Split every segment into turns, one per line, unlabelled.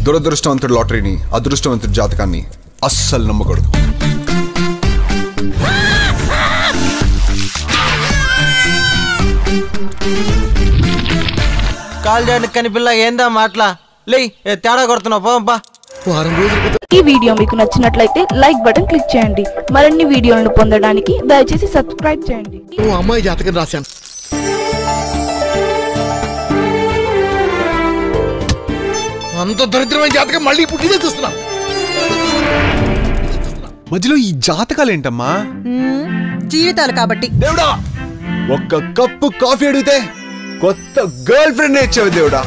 దురదృష్టవంతుడి లాటరీని, అదృష్టవంతుడి జాతకాన్ని అస్సలు నమ్మకూడదు.
కాల్ చేయడానికి కనిపిల్ల ఏందా మాటలా లే తేడా కొడుతున్నావు పోంపా.
ఈ వీడియో మీకు నచ్చినట్లయితే లైక్ బటన్ క్లిక్ చేయండి. మరిన్ని వీడియోలను పొందడానికి దయచేసి సబ్స్క్రైబ్ చేయండి.
అమ్మాయి జాతకం రాశాను. అంత దరిద్రమైన జాతకం మళ్ళీ ఇప్పుడు ఇదే చూస్తున్నా.
మధ్యలో ఈ జాతకాలు ఏంటమ్మా?
జీవితాలు కాబట్టి.
దేవుడా, ఒక్క కప్పు కాఫీ అడిగితే కొత్త గర్ల్ ఫ్రెండ్ ఇచ్చావు దేవుడా.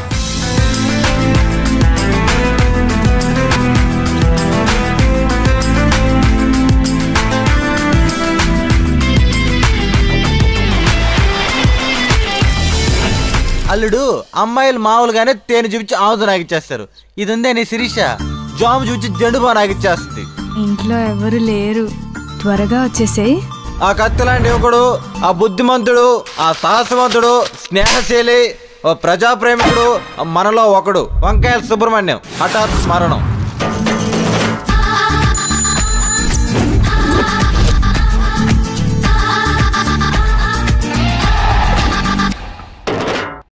అల్లుడు అమ్మాయిలు మామూలుగానే తేనె చూపించి ఆముదు నాగిచ్చేస్తారు. ఇది ఉందే నీ శిరీష జాము చూపించి జండు బా నాగిచ్చేస్తుంది.
ఇంట్లో ఎవరు లేరు, త్వరగా వచ్చేసేయ్.
ఆ కత్తి లాంటి యువకుడు, ఆ బుద్ధిమంతుడు, ఆ సాహసవంతుడు, స్నేహశీలి, ప్రజాప్రేమికుడు మనలో ఒకడు వంకాయల సుబ్రహ్మణ్యం హఠాత్ మరణం.